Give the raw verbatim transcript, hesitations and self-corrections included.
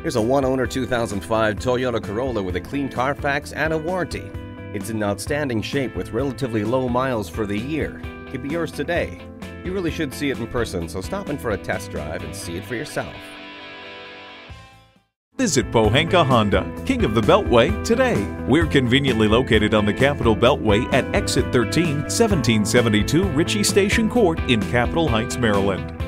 Here's a one-owner two thousand five Toyota Corolla with a clean CARFAX and a warranty. It's in outstanding shape with relatively low miles for the year. It could be yours today. You really should see it in person, so stop in for a test drive and see it for yourself. Visit Pohanka Honda, King of the Beltway, today. We're conveniently located on the Capitol Beltway at Exit thirteen, seventeen seventy-two Ritchie Station Court in Capitol Heights, Maryland.